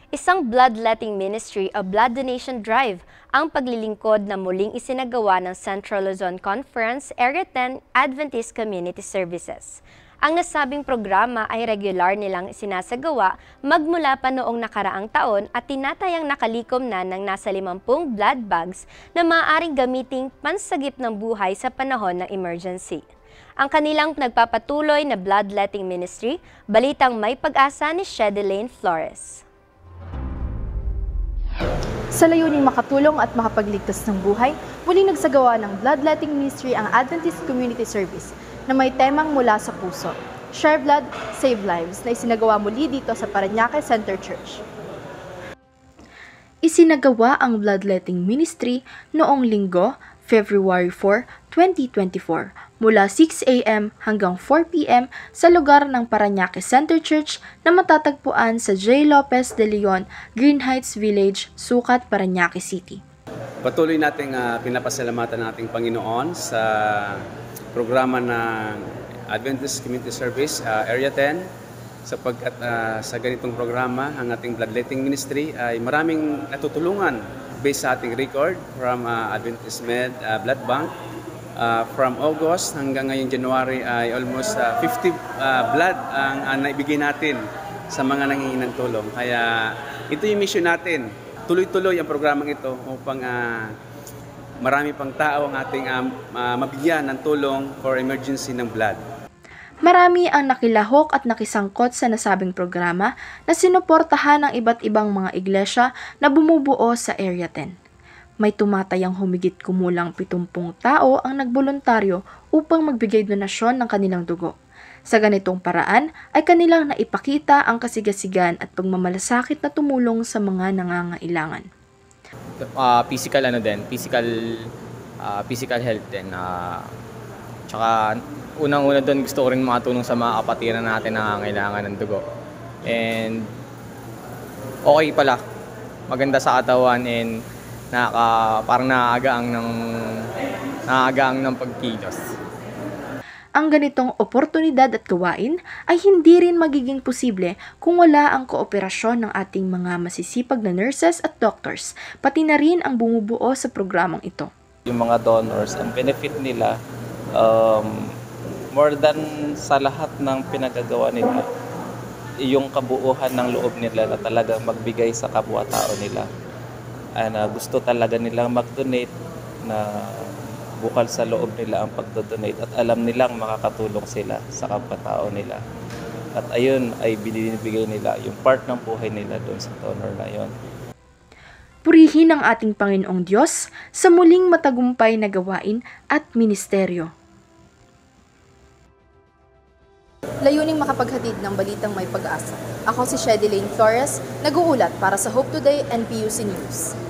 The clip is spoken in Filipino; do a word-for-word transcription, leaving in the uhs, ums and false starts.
Isang bloodletting ministry o blood donation drive ang paglilingkod na muling isinagawa ng Central Luzon Conference Area ten Adventist Community Services. Ang nasabing programa ay regular nilang sinasagawa magmula pa noong nakaraang taon at tinatayang nakalikom na ng nasa limampung blood bags na maaaring gamiting pansagip ng buhay sa panahon ng emergency. Ang kanilang nagpapatuloy na bloodletting ministry, balitang may pag-asa ni Shedelane Flores. Sa layuning makatulong at makapagligtas ng buhay, muling nagsagawa ng bloodletting ministry ang Adventist Community Service na may temang mula sa puso, Share Blood, Save Lives, na isinagawa muli dito sa Parañaque Center Church. Isinagawa ang bloodletting ministry noong Linggo, February four, twenty twenty-four, mula six a m hanggang four p m sa lugar ng Parañaque Center Church na matatagpuan sa J. Lopez de Leon, Green Heights Village, Sucat, Parañaque City. Patuloy nating uh, pinapasalamatan ng ating Panginoon sa programa ng Adventist Community Service uh, Area ten sapagkat uh, sa ganitong programa ang ating bloodletting ministry ay maraming natutulungan based sa ating record from uh, Adventist Med uh, Blood Bank. Uh, from August hanggang ngayong January ay almost uh, fifty uh, blood ang uh, naibigay natin sa mga nanginginang tulong. Kaya ito yung mission natin. Tuloy-tuloy ang programang ito upang uh, marami pang tao ang ating uh, uh, mabigyan ng tulong for emergency ng blood. Marami ang nakilahok at nakisangkot sa nasabing programa na sinuportahan ng iba't ibang mga iglesia na bumubuo sa Area ten. May tumatayang humigit kumulang pitumpung tao ang nagboluntaryo upang magbigay donasyon ng kanilang dugo. Sa ganitong paraan ay kanilang naipakita ang kasigasigan at pagmamalasakit na tumulong sa mga nangangailangan. Uh, physical ano din, physical uh, physical health din. Uh, tsaka unang-una doon gusto ko rin makatulong sa mga kapatiran natin na nangangailangan ng dugo. And okay pala, maganda sa katawan and Nakaka, parang naaagaang ng, naaagaang ng pagkilos. Ang ganitong oportunidad at gawain ay hindi rin magiging posible kung wala ang kooperasyon ng ating mga masisipag na nurses at doctors, pati na rin ang bumubuo sa programang ito. Yung mga donors, ang benefit nila, um, more than sa lahat ng pinagagawa nila, yung kabuuhan ng loob nila na talagang magbigay sa kapwa-tao nila. And, uh, gusto talaga nilang mag-donate na bukal sa loob nila ang pag-donate at alam nilang makakatulong sila sa kapwa-tao nila. At ayun ay binibigay nila yung part ng buhay nila doon sa donor na yun. Purihin ang ating Panginoong Diyos sa muling matagumpay na gawain at ministeryo. Layuning makapaghatid ng balitang may pag-asa. Ako si Shedelane Flores, nag-uulat para sa Hope Today and P U C News.